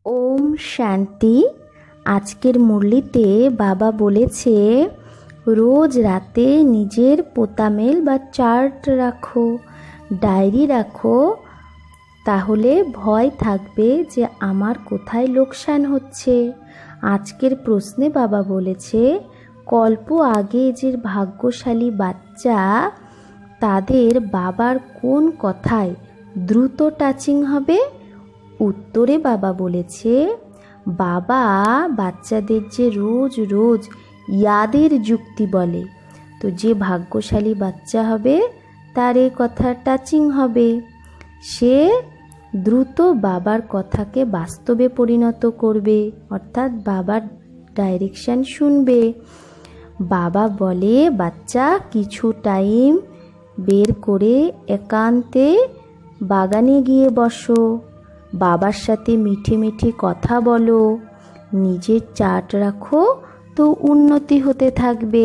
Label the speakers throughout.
Speaker 1: ওম শান্তি। আজকের মুরলিতে বাবা বলেছে রোজ রাতে নিজের পোতামেল বা চার্ট রাখো, ডায়েরি রাখো, তাহলে ভয় থাকবে যে আমার কোথায় লোকসান হচ্ছে। আজকের প্রশ্নে বাবা বলেছে কল্প আগে যে ভাগ্যশালী বাচ্চা তাদের বাবার কোন কথায় দ্রুত টাচিং হবে। উত্তরে বাবা বলেছে বাবা বাচ্চাদের যে রোজ রোজ ইয়াদের যুক্তি বলে, তো যে ভাগ্যশালী বাচ্চা হবে তার এই কথা টাচিং হবে, সে দ্রুত বাবার কথাকে বাস্তবে পরিণত করবে, অর্থাৎ বাবার ডাইরেকশন শুনবে। বাবা বলে বাচ্চা কিছু টাইম বের করে একান্তে বাগানে গিয়ে বসো, বাবার সাথে মিঠে মিঠে কথা বলো, নিজের চার্ট রাখো, তো উন্নতি হতে থাকবে।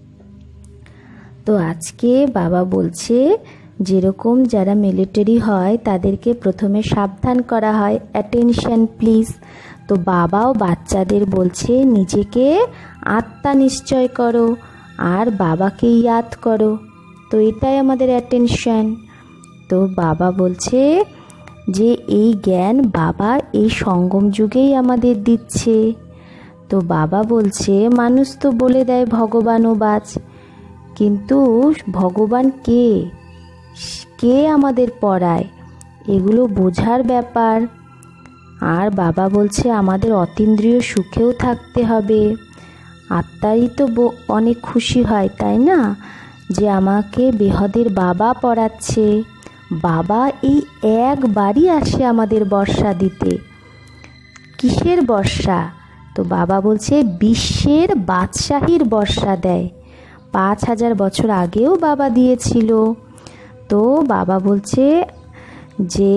Speaker 1: তো আজকে বাবা বলছে যেরকম যারা মিলিটারি হয় তাদেরকে প্রথমে সাবধান করা হয়, অ্যাটেনশন প্লিজ। তো বাবাও বাচ্চাদের বলছে নিজেকে আত্মা নিশ্চয় করো আর বাবাকে ইয়াদ করো, তো এটাই আমাদের অ্যাটেনশন। তো বাবা বলছে যে এই জ্ঞান বাবা এই সঙ্গম যুগেই আমাদের দিচ্ছে। তো বাবা বলছে মানুষ তো বলে দেয় ভগবানও বাঁচ, কিন্তু ভগবান কে কে আমাদের পড়ায় এগুলো বোঝার ব্যাপার। আর বাবা বলছে আমাদের অতীন্দ্রিয় সুখেও থাকতে হবে। আত্মারই তো অনেক খুশি হয়, তাই না, যে আমাকে বেহদের বাবা পড়াচ্ছে। বাবা এই একবারই আসে আমাদের বর্ষা দিতে। কিসের বর্ষা? তো বাবা বলছে বিশ্বের বাদশাহীর বর্ষা দেয়। 5000 বছর আগেও বাবা দিয়েছিল। তো বাবা বলছে যে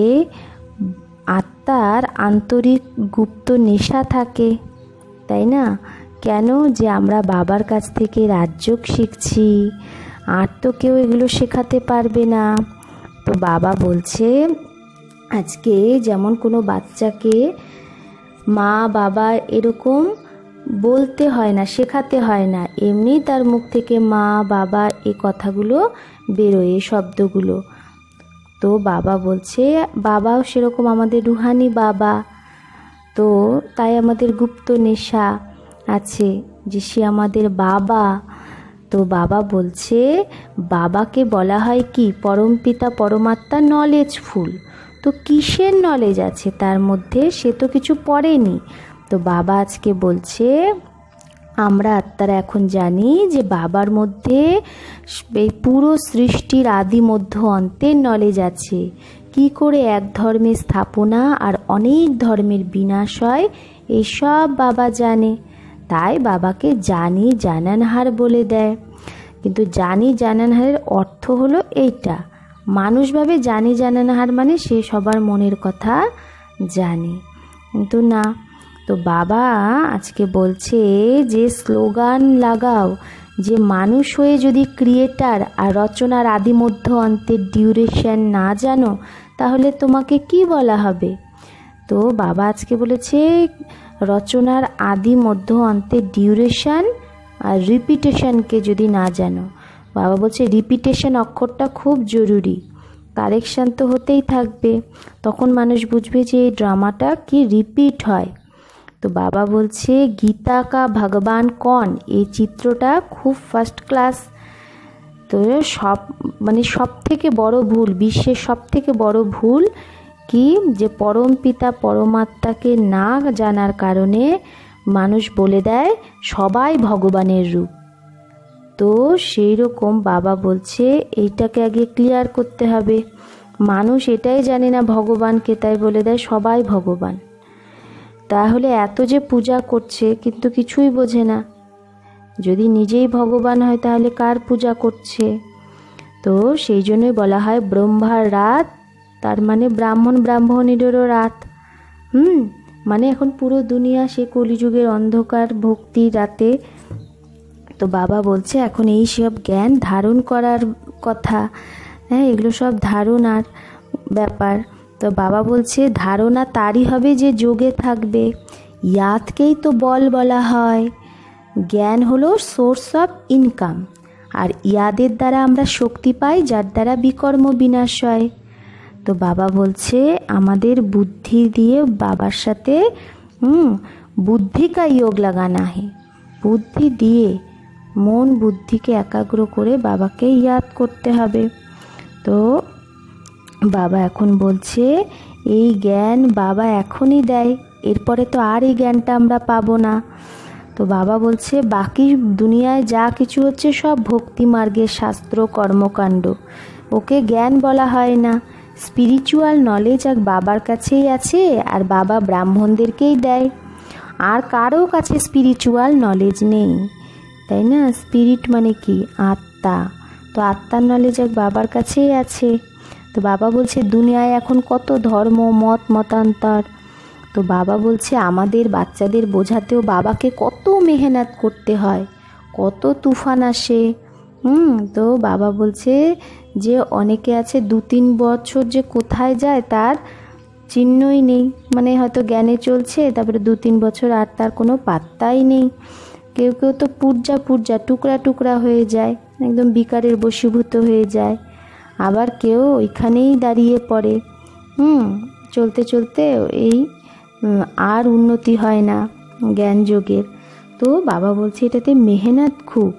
Speaker 1: আত্মার আন্তরিক গুপ্ত নেশা থাকে, তাই না, কেন যে আমরা বাবার কাছ থেকে রাজযোগ শিখছি, আর তো কেউ এগুলো শেখাতে পারবে না। তো বাবা বলছে আজকে যেমন কোনো বাচ্চাকে মা বাবা এরকম বলতে হয় না, শেখাতে হয় না, এমনি তার মুখ থেকে মা বাবা এই কথাগুলো বেরোয়, এই শব্দগুলো। তো বাবা বলছে বাবাও সেরকম আমাদের রুহানি বাবা, তো তাই আমাদের গুপ্ত নেশা আছে যে সে আমাদের বাবা। তো বাবা বলছে বাবাকে বলা হয় কি পরমপিতা পরমাত্মা নলেজফুল। তো কিসের নলেজ আছে তার মধ্যে, সে তো কিছু পড়েনি। তো বাবা আজকে বলছে আমরা আত্মারা এখন জানি যে বাবার মধ্যে এই পুরো সৃষ্টির আদি মধ্য অন্তের নলেজ আছে, কি করে এক ধর্মের স্থাপনা আর অনেক ধর্মের বিনাশ হয় এইসব বাবা জানে। তাই বাবাকে জানি জানানহার বলে দেয়। কিন্তু জানি জানানহারের অর্থ হলো এইটা, মানুষ ভাবে জানি জানানহার মানে সে সবার মনের কথা জানে, কিন্তু না। তো বাবা আজকে বলছে যে স্লোগান লাগাও যে মানুষ হয়ে যদি ক্রিয়েটার আর রচনার আদি মধ্য অন্তের ডিউরেশন না জানো তাহলে তোমাকে কি বলা হবে। তো বাবা আজকে বলেছে রচনার আদি মধ্য অন্তের ডিউরেশন আর রিপিটেশনকে যদি না জানো, বাবা বলছে রিপিটেশন অক্ষরটা খুব জরুরি, কারেকশান তো হতেই থাকবে, তখন মানুষ বুঝবে যে এই ড্রামাটা কি রিপিট হয়। তো বাবা বলছে গীতা কা ভগবান কন, এই চিত্রটা খুব ফার্স্ট ক্লাস। তো সব থেকে বড় ভুল, বিশ্বের সব থেকে বড় ভুল কি যে পরম পিতা পরমাত্মাকে না জানার কারণে মানুষ বলে দেয় সবাই ভগবানের রূপ। তো সেই রকম বাবা বলছে এইটাকে আগে ক্লিয়ার করতে হবে। মানুষ এটাই জানে না ভগবানকে, তাই বলে দেয় সবাই ভগবান। তাহলে এত যে পূজা করছে কিন্তু কিছুই বোঝে না, যদি নিজেই ভগবান হয় তাহলে কার পূজা করছে। তো সেই জন্যই বলা হয় ব্রহ্মার রাত, তার মানে ব্রাহ্মণেরও রাত। মানে এখন পুরো দুনিয়া সে কলিযুগের অন্ধকার ভক্তি রাতে। তো বাবা বলছে এখন এই সব জ্ঞান ধারণ করার কথা, হ্যাঁ, এগুলো সব ধারণার ব্যাপার। তো বাবা বলছে ধারণা তারই হবে যে যোগে থাকবে। ইয়াদকেই তো বল বলা হয়। জ্ঞান হলো সোর্স অফ ইনকাম, আর ইয়াদের দ্বারা আমরা শক্তি পাই, যার দ্বারা বিকর্ম বিনাশ হয়। তো বাবা বলছে আমাদের বুদ্ধি দিয়ে বাবার সাথে বুদ্ধি কা যোগ লাগানা হে। বুদ্ধি দিয়ে মন বুদ্ধিকে একাগ্র করে বাবাকে ইয়াদ করতে হবে। তো বাবা এখন বলছে এই জ্ঞান বাবা এখনই দেয়, এরপরে তো আর এই জ্ঞানটা আমরা পাবো না। তো বাবা বলছে বাকি দুনিয়ায় যা কিছু হচ্ছে সব ভক্তি মার্গের শাস্ত্র কর্মকাণ্ড, ওকে জ্ঞান বলা হয় না। স্পিরিচুয়াল নলেজ আর বাবার কাছেই আছে, আর বাবা ব্রাহ্মণদেরকেই দেয়। আর কারো কাছে স্পিরিচুয়াল নলেজ নেই, তাই না? স্পিরিট মানে কি? আত্মা। তো আত্মার নলেজ এক বাবার কাছেই আছে। তো বাবা বলছে দুনিয়ায় এখন কত ধর্ম মতান্তর। তো বাবা বলছে আমাদের বাচ্চাদের বোঝাতেও বাবাকে কত মেহনত করতে হয়, কত তুফান আসে। তো বাবা বলছে যে অনেকে আছে 2-3 বছর যে কোথায় যায় তার চিহ্নই নেই, মানে হয়তো জ্ঞানে চলছে, তারপরে 2-3 বছর আর তার কোনো পাত্তাই নেই। কেউ কেউ তো পুরজা টুকরা টুকরা হয়ে যায়, একদম বিকারের বশীভূত হয়ে যায়। আবার কেউ ওইখানেই দাঁড়িয়ে পড়ে। চলতে চলতে এই আর উন্নতি হয় না জ্ঞান যোগের। তো বাবা বলছে এটাতে মেহনত খুব।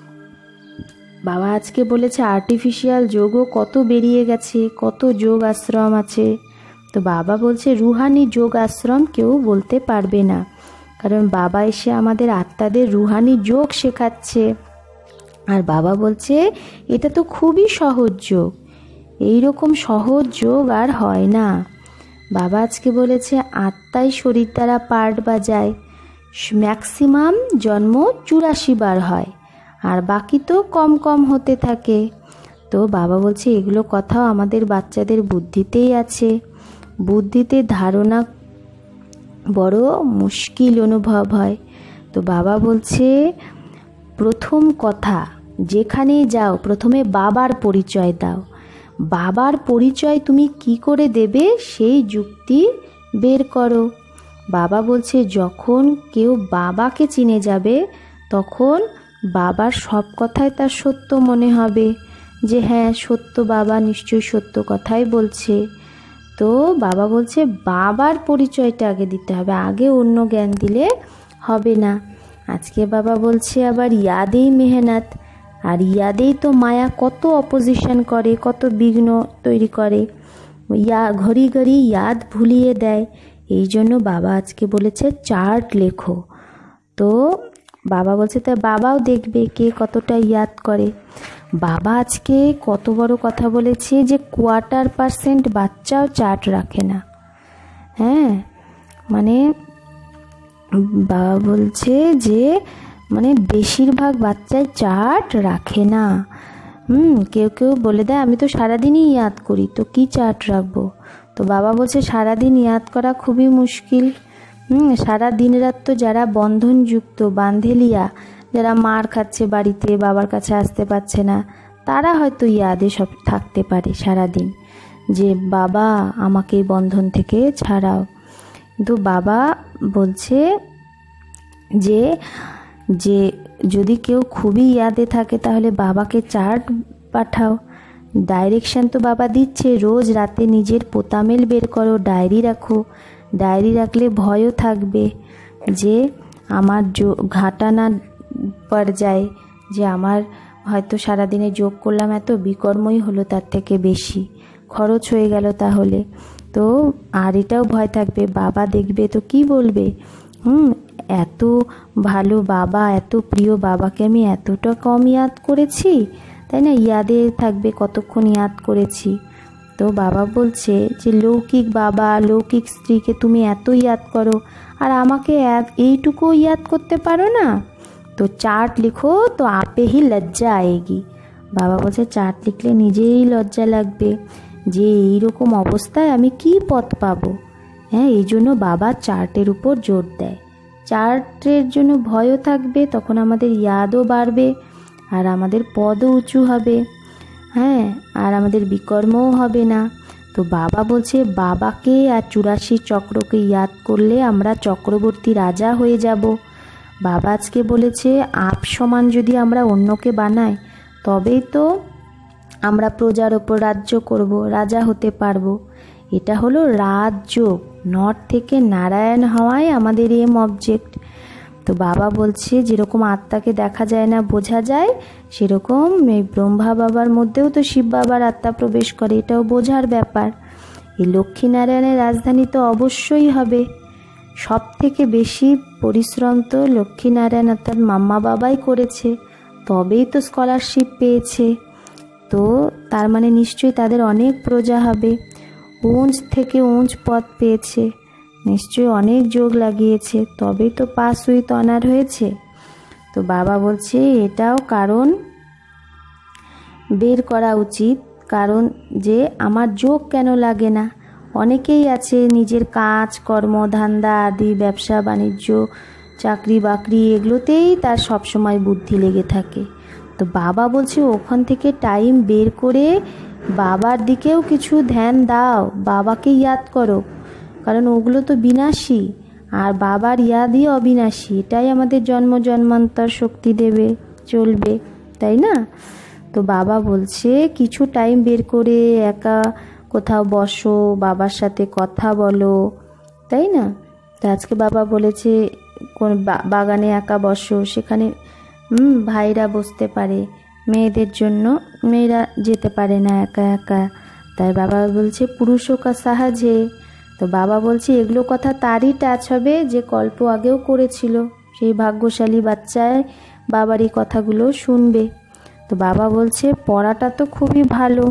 Speaker 1: বাবা আজকে বলেছে আর্টিফিশিয়াল যোগও কত বেরিয়ে গেছে, কত যোগ আশ্রম আছে। তো বাবা বলছে রুহানি যোগ আশ্রম কেউ বলতে পারবে না, কারণ বাবা এসে আমাদের আত্মাদের রুহানি যোগ শেখাচ্ছে। আর বাবা বলছে এটা তো খুবই সহজ যোগ, এইরকম সহজ যোগ আর হয় না। বাবা আজকে বলেছে আত্মাই শরীর দ্বারা পার্ট বাজায়, ম্যাক্সিমাম জন্ম 84 বার হয়, আর বাকি তো কম কম হতে থাকে। তো বাবা বলছে এগুলো কথাও আমাদের বাচ্চাদের বুদ্ধিতেই আছে। বুদ্ধিতে ধারণা বড় মুশকিল অনুভব হয়। তো বাবা বলছে প্রথম কথা, যেখানেই যাও প্রথমে বাবার পরিচয় দাও। বাবার পরিচয় তুমি কি করে দেবে সেই যুক্তি বের করো। বাবা বলছে যখন কেউ বাবাকে চিনে যাবে তখন বাবার সব কথাই তার সত্য মনে হবে, যে হ্যাঁ সত্য, বাবা নিশ্চয়ই সত্য কথাই বলছে। তো বাবা বলছে বাবার পরিচয়টা আগে দিতে হবে, আগে অন্য জ্ঞান দিলে হবে না। আজকে বাবা বলছে আবার ইয়াদেই মেহনত, আর ইয়াদেই তো মায়া কত অপোজিশন করে, কত বিঘ্ন তৈরি করে, ঘড়ি ঘড়ি ইয়াদ ভুলিয়ে দেয়। এই জন্য বাবা আজকে বলেছে চার্ট লেখো। তো বাবা বলছে তাই বাবাও দেখবে কে কতটা ইয়াদ করে। বাবা আজকে কত বড় কথা বলেছে যে 1/4% বাচ্চাও চার্ট রাখে না। হ্যাঁ, মানে বাবা বলছে যে মানে বেশিরভাগ বাচ্চাই চার্ট রাখে না। কেউ কেউ বলে দেয় আমি তো সারাদিনই ইয়াদ করি, তো কি চার্ট রাখবো? তো বাবা বলছে সারাদিন ইয়াদ করা খুবই মুশকিল। সারা দিন রাত তো যারা বন্ধনযুক্ত, বান্ধেলিয়া, যারা মার খাচ্ছে বাড়িতে, বাবার কাছে আসতে পারছে না, তারা হয়তো ইয়াদে সব থাকতে পারে সারাদিন, যে বাবা আমাকে এই বন্ধন থেকে ছাড়াও। কিন্তু বাবা বলছে যে যে যদি কেউ খুবই ইয়াদে থাকে তাহলে বাবাকে চার্ট পাঠাও। ডাইরেকশন তো বাবা দিচ্ছে, রোজ রাতে নিজের পোতামেল বের করো, ডায়েরি রাখো। ডায়েরি রাখলে ভয়ও থাকবে যে আমার ঘাটা না পড় যায়, যে আমার হয়তো সারাদিনে যোগ করলাম এত, বিকর্মই হলো তার থেকে বেশি, খরচ হয়ে গেল তাহলে। তো আর এটাও ভয় থাকবে বাবা দেখবে তো কি বলবে, এত ভালো বাবা, এত প্রিয় বাবাকে আমি এতটা কম ইয়াদ করেছি, তাই না? ইয়াদে থাকবে কতক্ষণ ইয়াদ করেছি। তো বাবা বলছে যে লৌকিক বাবা, লৌকিক স্ত্রীকে তুমি এত ইয়াদ করো, আর আমাকে এইটুকু ইয়াদ করতে পারো না? তো চার্ট লিখো, তো আপে হি লজ্জা আয়েগি। বাবা বলছে চার্ট লিখলে নিজেই লজ্জা লাগবে যে এইরকম অবস্থায় আমি কি পথ পাবো। হ্যাঁ, এই জন্য বাবা চার্টের উপর জোর দেয়। চার্টের জন্য ভয়ও থাকবে, তখন আমাদের ইয়াদও বাড়বে, আর আমাদের পদও উঁচু হবে। হ্যাঁ, আর আমাদের বিকর্মও হবে না। তো তো বাবা বলছে বাবাকে আর 84 চক্রকে ইয়াদ করলে আমরা চক্রবর্তী রাজা হয়ে যাব। বাবা আজকে বলেছে আপ সমান যদি আমরা অন্যকে বানাই তবেই তো আমরা প্রজার ওপর রাজ্য করব, রাজা হতে পারবো। এটা হলো রাজযোগ, নর থেকে নারায়ণ হওয়াই আমাদের এম অবজেক্ট। তো বাবা বলছে যেরকম আত্মাকে দেখা যায় না বোঝা যায়, সেরকম এই ব্রহ্মা বাবার মধ্যেও তো শিব বাবার আত্মা প্রবেশ করে, এটাও বোঝার ব্যাপার। এই লক্ষ্মীনারায়ণের রাজধানী তো অবশ্যই হবে। সব থেকে বেশি পরিশ্রম তো লক্ষ্মীনারায়ণ অর্থাৎ মাম্মা বাবাই করেছে, তবেই তো স্কলারশিপ পেয়েছে। তো তার মানে নিশ্চয়ই তাদের অনেক প্রজা হবে, উঁচ থেকে উঁচ পদ পেয়েছে, নিশ্চয়ই অনেক যোগ লাগিয়েছে, তবেই তো পাস উইথ অনার হয়েছে। তো বাবা বলছে এটাও কারণ বের করা উচিত, কারণ যে আমার যোগ কেন লাগে না। অনেকেই আছে নিজের কাজ কর্ম ধান্দা আদি ব্যবসা বাণিজ্য চাকরি বাকরি এগুলোতেই তার সবসময় বুদ্ধি লেগে থাকে। তো বাবা বলছে ওখান থেকে টাইম বের করে বাবার দিকেও কিছু ধ্যান দাও, বাবাকে ইয়াদ করো, কারণ ওগুলো তো বিনাশী আর বাবার ইয়াদই অবিনাশী। এটাই আমাদের জন্ম জন্মান্তর শক্তি দেবে, চলবে, তাই না? তো বাবা বলছে কিছু টাইম বের করে একা কোথাও বসো, বাবার সাথে কথা বলো, তাই না? তো আজকে বাবা বলেছে কোন বাগানে একা বসো, সেখানে ভাইরা বসতে পারে, মেয়েদের জন্য মেয়েরা যেতে পারে না একা একা, তাই বাবা বলছে পুরুষও কা সাহায্যে। তো বাবা বলছে এগুলো কথা তারই টাচ হবে যে কল্প আগেও করেছিল, সেই ভাগ্যশালী বাচ্চায় বাবার এই কথাগুলো শুনবে। তো বাবা বলছে পড়াটা তো খুবই ভালো,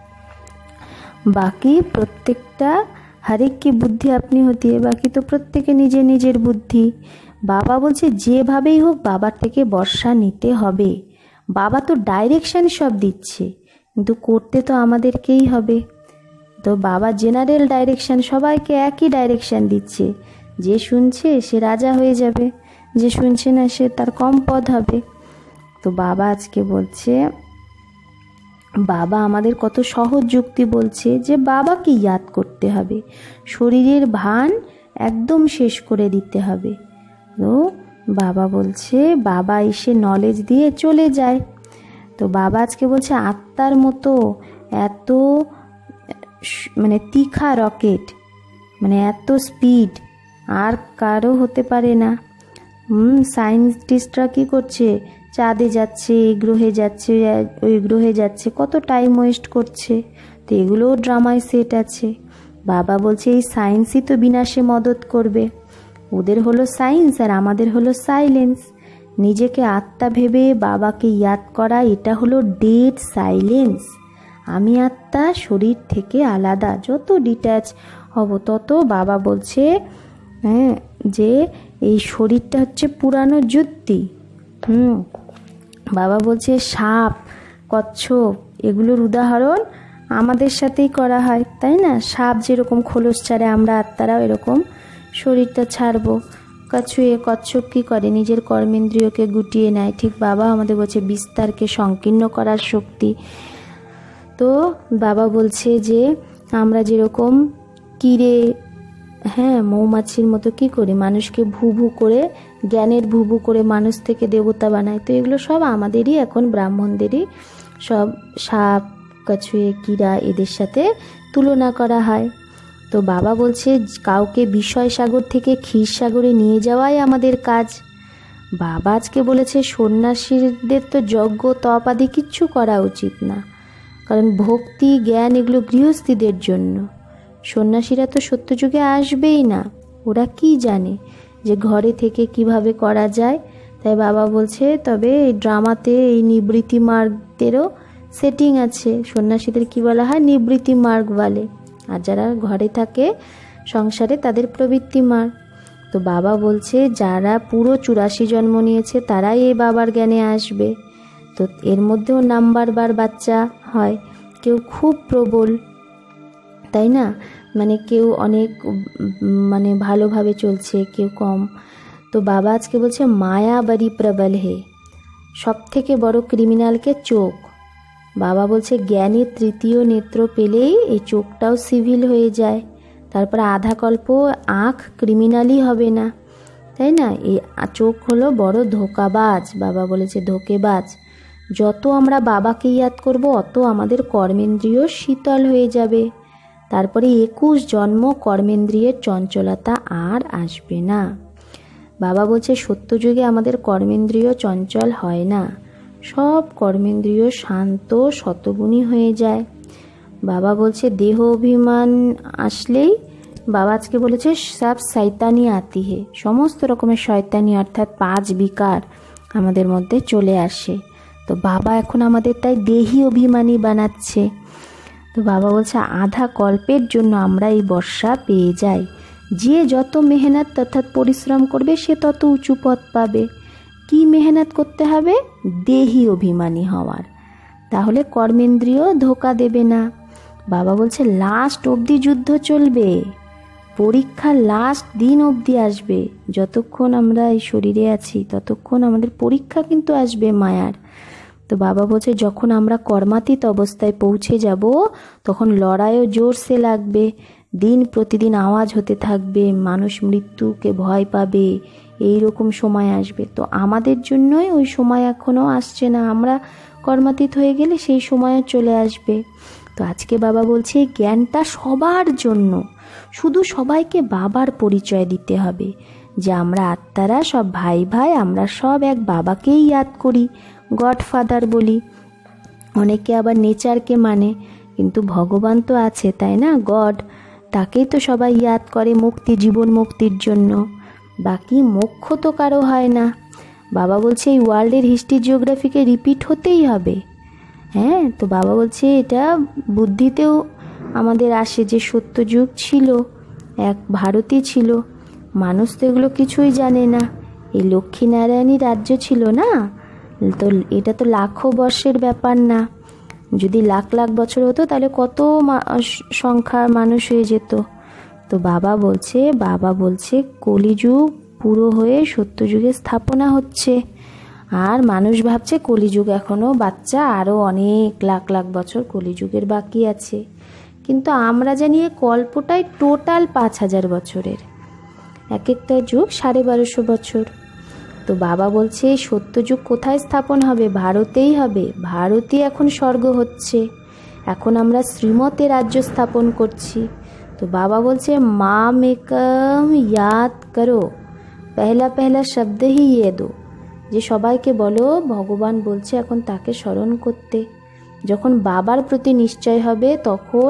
Speaker 1: বাকি প্রত্যেকটা হরেক কি বুদ্ধি আপনি হতি, বাকি তো প্রত্যেকে নিজে নিজের বুদ্ধি। বাবা বলছে যেভাবেই হোক বাবার থেকে বর্ষা নিতে হবে। বাবা তো ডাইরেকশন সব দিচ্ছে, কিন্তু করতে তো আমাদেরকেই হবে। তো বাবা জেনারেল ডাইরেকশন, সবাইকে একই ডাইরেকশন দিচ্ছে, যে শুনছে সে রাজা হয়ে যাবে, যে শুনছে না সে তার কম পদ হবে। তো বাবা আজকে বলছে, বাবা আমাদের কত সহজ যুক্তি বলছে যে বাবাকে ইয়াদ করতে হবে, শরীরের ভান একদম শেষ করে দিতে হবে। তো বাবা বলছে বাবা এসে নলেজ দিয়ে চলে যায়। তো বাবা আজকে বলছে আত্মার মতো এত মানে তীখা রকেট, মানে এত স্পিড আর কারো হতে পারে না। সায়েন্টিস্টরা কী করছে, চাঁদে যাচ্ছে, এই গ্রহে যাচ্ছে, ওই গ্রহে যাচ্ছে, কত টাইম ওয়েস্ট করছে। তো এগুলোও ড্রামায় সেট আছে। বাবা বলছে এই সায়েন্সই তো বিনাশে মদত করবে। ওদের হলো সায়েন্স আর আমাদের হলো সাইলেন্স। নিজেকে আত্মা ভেবে বাবাকে ইয়াদ করা, এটা হলো ডেড সাইলেন্স। আমি আত্মা শরীর থেকে আলাদা, যত ডিট্যাচ হব তত বাবা বলছে যে এই শরীরটা হচ্ছে পুরানো যুক্তি। বাবা বলছে সাপ কচ্ছপ এগুলোর উদাহরণ আমাদের সাথেই করা হয়, তাই না? সাপ যেরকম খোলস ছাড়ে, আমরা আত্মারাও এরকম শরীরটা ছাড়বো। কচ্ছপ কী করে, নিজের কর্মেন্দ্রিয়কে গুটিয়ে নেয়। ঠিক বাবা আমাদের বলছে বিস্তারকে সংকীর্ণ করার শক্তি। তো বাবা বলছে যে আমরা যেরকম কিরে মৌমাছির মতো কি করি, মানুষকে ভুভু করে, জ্ঞানের ভুভু করে মানুষ থেকে দেবতা বানায়। তো এগুলো সব আমাদেরই এখন ব্রাহ্মণদেরই সব সাপ কাছুয়ে কিরা এদের সাথে তুলনা করা হয়। তো বাবা বলছে কাউকে বিষয় সাগর থেকে ক্ষীর সাগরে নিয়ে যাওয়াই আমাদের কাজ। বাবা আজকে বলেছে সন্ন্যাসীদের তো যজ্ঞ তপ আদি কিচ্ছু করা উচিত না, কারণ ভক্তি জ্ঞান এগুলো গৃহস্থীদের জন্য। সন্ন্যাসীরা তো সত্যযুগে আসবেই না, ওরা কি জানে যে ঘরে থেকে কিভাবে করা যায়। তাই বাবা বলছে তবে এই ড্রামাতে এই নিবৃত্তি মার্গদেরও সেটিং আছে। সন্ন্যাসীদের কি বলা হয়, নিবৃত্তি মার্গ বলে, আর যারা ঘরে থাকে সংসারে তাদের প্রবৃত্তি মার্গ। তো বাবা বলছে যারা পুরো 84 জন্ম নিয়েছে তারাই এই বাবার জ্ঞানে আসবে। তো এর মধ্যেও নাম্বারবার বাচ্চা হয়, কেউ খুব প্রবল, তাই না? মানে কেউ অনেক মানে ভালোভাবে চলছে, কেউ কম। তো বাবা আজকে বলছে মায়া বড়ি প্রবল হে, সব থেকে বড় ক্রিমিনালকে চোখ, বাবা বলছে জ্ঞানের তৃতীয় নেত্র পেলেই এই চোখটাও সিভিল হয়ে যায়, তারপর আধা কল্প আঁখ ক্রিমিনালই হবে না, তাই না? এই চোখ হলো বড় ধোঁকাবাজ, বাবা বলেছে ধোঁকেবাজ। যত আমরা বাবাকে ইয়াদ করব অত আমাদের কর্মেন্দ্রিয় শীতল হয়ে যাবে, তারপরে 21 জন্ম কর্মেন্দ্রিয়ের চঞ্চলতা আর আসবে না। বাবা বলছে সত্যযুগে আমাদের কর্মেন্দ্রিয় চঞ্চল হয় না, সব কর্মেন্দ্রিয় শান্ত শতগুণী হয়ে যায়। বাবা বলছে দেহ অভিমান আসলেই, বাবা আজকে বলেছে সব শয়তানি আতি হে, সমস্ত রকমের শয়তানি অর্থাৎ 5 বিকার আমাদের মধ্যে চলে আসে। তো বাবা এখন আমাদের তাই দেহি অভিমানী বানাচ্ছে। তো বাবা বলছে আধা কল্পের জন্য আমরা এই বর্ষা পেয়ে যাই, যে যত মেহনত অর্থাৎ পরিশ্রম করবে সে তত উঁচু পথ পাবে। কি মেহনত করতে হবে? দেহি অভিমানী হওয়ার, তাহলে কর্মেন্দ্রিয় ধোকা দেবে না। বাবা বলছে লাস্ট অবধি যুদ্ধ চলবে, পরীক্ষার লাস্ট দিন অবধি আসবে। যতক্ষণ আমরা এই শরীরে আছি ততক্ষণ আমাদের পরীক্ষা কিন্তু আসবে মায়ার। তো বাবা বলছে যখন আমরা কর্মাতীত অবস্থায় পৌঁছে যাব তখন লড়াইও জোরসে লাগবে, দিন প্রতিদিন আওয়াজ হতে থাকবে, মানুষ মৃত্যুকে ভয় পাবে, এই রকম সময় আসবে। তো আমাদের জন্যই ওই সময় এখনও আসছে না, আমরা কর্মাতীত হয়ে গেলে সেই সময়ও চলে আসবে। তো আজকে বাবা বলছে জ্ঞানটা সবার জন্য, শুধু সবাইকে বাবার পরিচয় দিতে হবে যে আমরা আত্মারা সব ভাই ভাই, আমরা সব এক বাবাকেই ইয়াদ করি, গডফাদার বলি। অনেকে আবার নেচারকে মানে, কিন্তু ভগবান তো আছে, তাই না? গড, তাকেই তো সবাই ইয়াদ করে মুক্তি, জীবন মুক্তির জন্য। বাকি মোক্ষ তো কারো হয় না। বাবা বলছে এই ওয়ার্ল্ডের হিস্ট্রি জিওগ্রাফিকে রিপিট হতেই হবে। হ্যাঁ, তো বাবা বলছে এটা বুদ্ধিতেও আমাদের আসে যে সত্যযুগ ছিল, এক ভারতই ছিল, মানুষ তো এগুলো কিছুই জানে না। এই লক্ষ্মীনারায়ণী রাজ্য ছিল না, তো এটা তো লাখো বর্ষের ব্যাপার না। যদি লাখ লাখ বছর হতো তাহলে কত সংখ্যার মানুষ হয়ে যেত। তো বাবা বলছে কলিযুগ পুরো হয়ে সত্যযুগের স্থাপনা হচ্ছে, আর মানুষ ভাবছে কলিযুগ এখনও বাচ্চা, আরও অনেক লাখ লাখ বছর কলিযুগের বাকি আছে। কিন্তু আমরা জানি কল্পটাই টোটাল 5000 বছরের, এক একটা যুগ 1250 বছর। তো বাবা বলছে সত্যযুগ কোথায় স্থাপন হবে? ভারতেই হবে। ভারতে এখন স্বর্গ হচ্ছে, এখন আমরা শ্রীমতে রাজ্য স্থাপন করছি। তো বাবা বলছে মাম একম ইয়াদ করো, পহলা পহলা শব্দ হি ইয়ে দো, যে সবাইকে বলো ভগবান বলছে এখন তাকে স্মরণ করতে। যখন বাবার প্রতি নিশ্চয় হবে তখন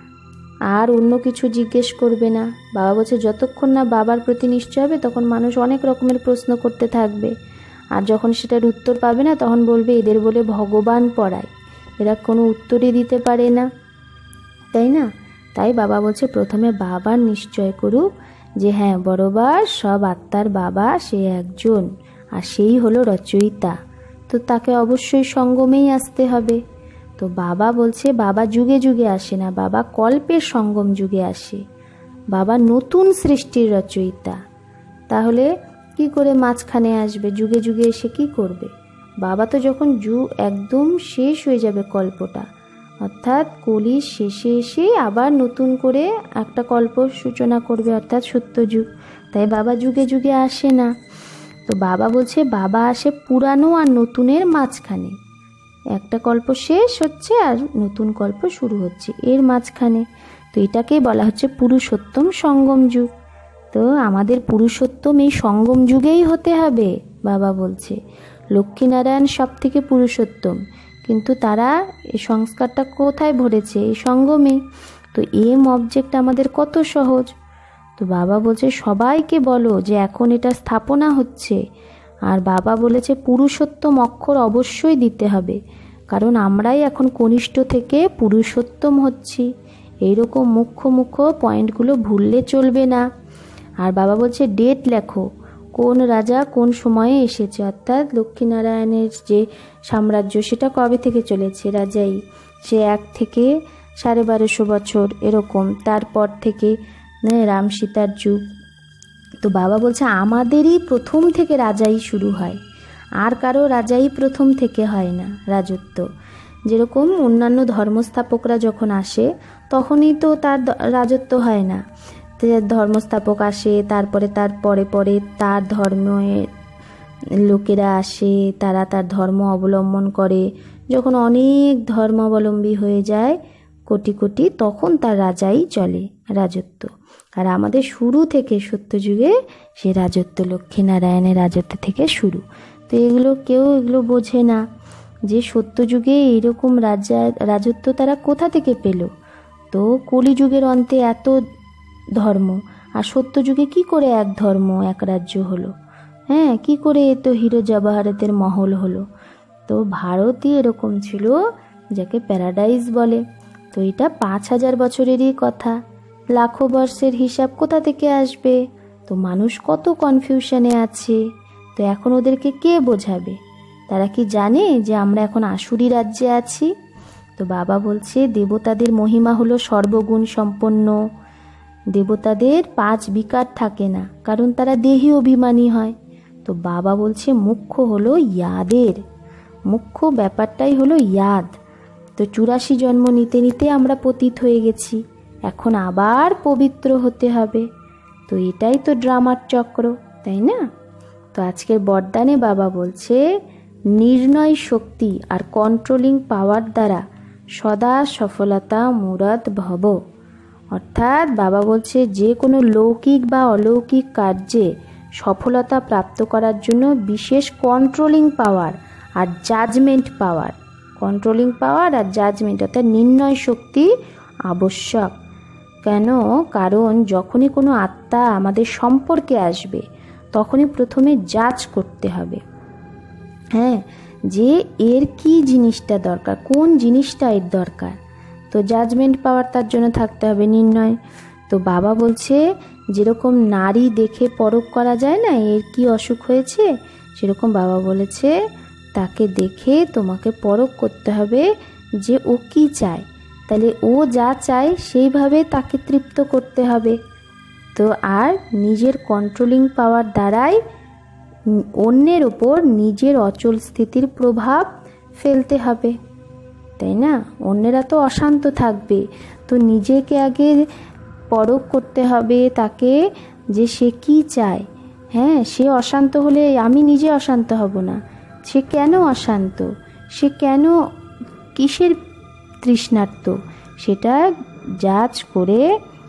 Speaker 1: আর অন্য কিছু জিজ্ঞেস করবে না। বাবা বলছে যতক্ষণ না বাবার প্রতি নিশ্চয় হবে তখন মানুষ অনেক রকমের প্রশ্ন করতে থাকবে, আর যখন সেটার উত্তর পাবে না তখন বলবে এদের বলে ভগবান পড়ায়, এরা কোনো উত্তরই দিতে পারে না, তাই না? তাই বাবা বলছে প্রথমে বাবার নিশ্চয় করুক যে হ্যাঁ বড়বার সব আত্মার বাবা সে একজন, আর সেই হলো রচয়িতা। তো তাকে অবশ্যই সঙ্গমেই আসতে হবে। তো বাবা বলছে বাবা যুগে যুগে আসে না, বাবা কল্পের সঙ্গম যুগে আসে, বাবা নতুন সৃষ্টির রচয়িতা। তাহলে কি করে মাঝখানে আসবে? যুগে যুগে এসে কি করবে? বাবা তো যখন একদম শেষ হয়ে যাবে কল্পটা, অর্থাৎ কলির শেষে এসে আবার নতুন করে একটা কল্প সূচনা করবে, অর্থাৎ সত্যযুগ। তাই বাবা যুগে যুগে আসে না। তো বাবা বলছে বাবা আসে পুরানো আর নতুনের মাঝখানে, একটা কল্প শেষ হচ্ছে আর নতুন কল্প শুরু হচ্ছে, এর মাঝখানে। তো এটাকেই বলা হচ্ছে পুরুষোত্তম সঙ্গম যুগ। তো আমাদের পুরুষোত্তম এই সঙ্গম যুগেই হতে হবে। বাবা বলছে লক্ষ্মীনারায়ণ সব থেকে পুরুষোত্তম, কিন্তু তারা এই সংস্কারটা কোথায় ভরেছে? এই সঙ্গমে। তো এম অবজেক্ট আমাদের কত সহজ। তো বাবা বলছে সবাইকে বলো যে এখন এটা স্থাপনা হচ্ছে, আর বাবা বলেছে পুরুষোত্তম অক্ষর অবশ্যই দিতে হবে, কারণ আমরাই এখন কনিষ্ঠ থেকে পুরুষোত্তম হচ্ছি। এইরকম মুখ্য মুখ্য পয়েন্টগুলো ভুললে চলবে না। আর বাবা বলছে ডেট লেখো, কোন রাজা কোন সময়ে এসেছে, অর্থাৎ লক্ষ্মীনারায়ণের যে সাম্রাজ্য সেটা কবে থেকে চলেছে, রাজাই সে 1 থেকে 1250 বছর এরকম, তারপর থেকে রাম সীতার যুগ। তো বাবা বলছে আমাদেরই প্রথম থেকে রাজাই শুরু হয়, আর কারো রাজাই প্রথম থেকে হয় না রাজত্ব। যেরকম অন্যান্য ধর্মস্থাপকরা যখন আসে তখনই তো তার রাজত্ব হয় না। ধর্মস্থাপক আসে, তারপরে তার পরে পরে তার ধর্মের লোকেরা আসে, তারা তার ধর্ম অবলম্বন করে। যখন অনেক ধর্মাবলম্বী হয়ে যায় কোটি কোটি, তখন তার রাজাই চলে রাজত্ব। আর আমাদের শুরু থেকে সত্যযুগে সে রাজত্ব লক্ষ্মীনারায়ণের রাজত্ব থেকে শুরু। তো এগুলো বোঝে না যে সত্যযুগে এরকম রাজত্ব তারা কোথা থেকে পেল। তো কলিযুগের অন্তে এত ধর্ম, আর সত্যযুগে কি করে এক ধর্ম এক রাজ্য হলো? হ্যাঁ, কি করে তো হিরো জওয়াহরাতের মহল হলো? তো ভারতই এরকম ছিল, যাকে প্যারাডাইস বলে। তো এটা 5000 বছরেরই কথা, লাখো বর্ষের হিসাব কোথা থেকে আসবে? তো মানুষ কত কনফিউশনে আছে। তো এখন ওদেরকে কে বোঝাবে? তারা কি জানে যে আমরা এখন আসুরি রাজ্যে আছি? তো বাবা বলছে দেবতাদের মহিমা হলো সর্বগুণ সম্পন্ন। দেবতাদের 5 বিকার থাকে না, কারণ তারা দেহী অভিমানী হয়। তো বাবা বলছে মুখ্য হলো ইয়াদের, মুখ্য ব্যাপারটাই হলো ইয়াদ। তো 84 জন্ম নিতে নিতে আমরা পতিত হয়ে গেছি, এখন আবার পবিত্র হতে হবে। তো এটাই তো ড্রামার চক্র, তাই না? তো আজকের বরদানে বাবা বলছে নির্ণয় শক্তি আর কন্ট্রোলিং পাওয়ার দ্বারা সদা সফলতা মুরাদ ভব। অর্থাৎ বাবা বলছে যে কোনো লৌকিক বা অলৌকিক কার্যে সফলতা প্রাপ্ত করার জন্য বিশেষ কন্ট্রোলিং পাওয়ার আর জাজমেন্ট পাওয়ার, কন্ট্রোলিং পাওয়ার আর জাজমেন্ট অর্থাৎ নির্ণয় শক্তি আবশ্যক। কেন? কারণ যখনই কোনো আত্মা আমাদের সম্পর্কে আসবে তখনই প্রথমে জাজ করতে হবে, হ্যাঁ, যে এর কি জিনিসটা দরকার, কোন জিনিসটা এর দরকার। তো জাজমেন্ট পাওয়ার তার জন্য থাকতে হবে, নির্ণয়। তো বাবা বলছে যেরকম নারী দেখে পরখ করা যায় না এর কি অসুখ হয়েছে, সেরকম বাবা বলেছে তাকে দেখে তোমাকে পরখ করতে হবে যে ও কি চায়, তাহলে ও যা চায় সেইভাবে তাকে তৃপ্ত করতে হবে। তো আর নিজের কন্ট্রোলিং পাওয়ার দ্বারাই অন্যের ওপর নিজের অচল স্থিতির প্রভাব ফেলতে হবে, তাই না? অন্যেরা তো অশান্ত থাকবে, তো নিজেকে আগে পরখ করতে হবে তাকে যে সে কি চায়। হ্যাঁ, সে অশান্ত হলে আমি নিজে অশান্ত হব না। সে কেন অশান্ত, সে কেন কিসের তৃষ্ণার্ত, সেটা জাজ করে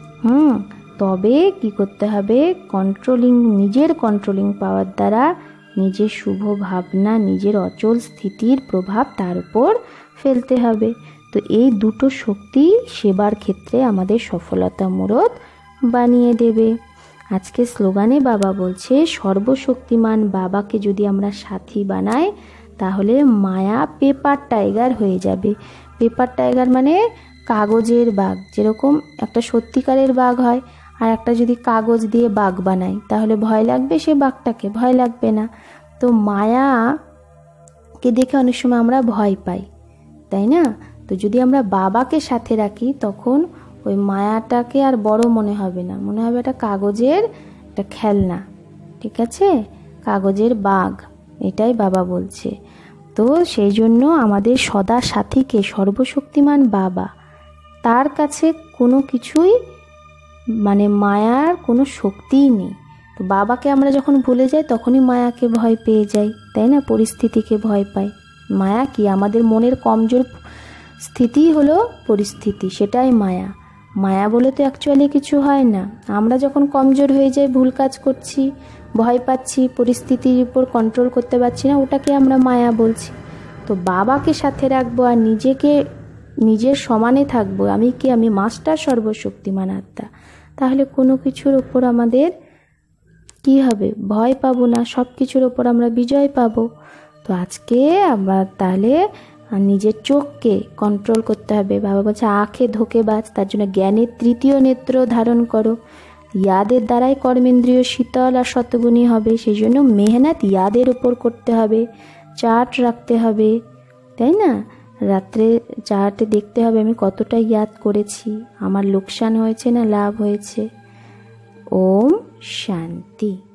Speaker 1: তবে কি করতে হবে, নিজের কন্ট্রোলিং পাওয়ার দ্বারা নিজের শুভ ভাবনা, নিজের অচল স্থিতির প্রভাব তার উপর ফেলতে হবে। তো এই দুটো শক্তি সেবার ক্ষেত্রে আমাদের সফলতা মূরত বানিয়ে দেবে। আজকে স্লোগানে বাবা বলছে সর্বশক্তিমান বাবাকে যদি আমরা সাথী বানাই তাহলে মায়া পেপার টাইগার হয়ে যাবে। পেপার টাইগার মানে কাগজের বাঘ, যেরকম একটা সত্যিকারের বাঘ হয় আর একটা যদি কাগজ দিয়ে বাঘ বানাই তাহলে ভয় লাগবে, সে বাঘটাকে ভয় লাগবে না। তো মায়াকে দেখে অনেক সময় আমরা ভয় পাই, তাই না? তো যদি আমরা বাবাকে সাথে রাখি তখন ওই মায়াটাকে আর বড় মনে হবে না, মনে হবে একটা কাগজের একটা খেলনা, ঠিক আছে, কাগজের বাঘ, এটাই বাবা বলছে। তো সেই জন্য আমাদের সদা সাথীকে সর্বশক্তিমান বাবা, তার কাছে কোনো কিছুই মানে মায়ার কোনো শক্তিই নেই। তো বাবাকে আমরা যখন ভুলে যাই তখনই মায়াকে ভয় পেয়ে যাই, তাই না? পরিস্থিতিকে ভয় পাই। মায়া কি? আমাদের মনের কমজোর স্থিতি হলো পরিস্থিতি, সেটাই মায়া। মায়া বলে তো অ্যাকচুয়ালি কিছু হয় না। আমরা যখন কমজোর হয়ে যাই, ভুল কাজ করছি, ভয় পাচ্ছি, পরিস্থিতির উপর কন্ট্রোল করতে পারছি না, ওটাকে আমরা মায়া বলছি। তো বাবাকে সাথে রাখবো আর নিজেকে নিজের সমানে থাকবো, আমি কি? আমি মাস্টার সর্বশক্তিমান আত্মা। তাহলে কোনো কিছুর ওপর আমাদের কি হবে? ভয় পাবো না, সব কিছুর ওপর আমরা বিজয় পাবো। তো আজকে আমরা তাহলে নিজের চোখকে কন্ট্রোল করতে হবে। বাবা বলছে আঁখে ধোকেবাজ, তার জন্য জ্ঞানের 3য় নেত্র ধারণ করো। ইয়াদের দ্বারাই কর্মেন্দ্রিয় শীতল আর শতগুণী হবে, সেই জন্য মেহনত ইয়াদের উপর করতে হবে, চার্ট রাখতে হবে, তাই না? রাত্রে চার্টে দেখতে হবে আমি কতটা ইয়াদ করেছি, আমার লোকসান হয়েছে না লাভ হয়েছে। ওম শান্তি।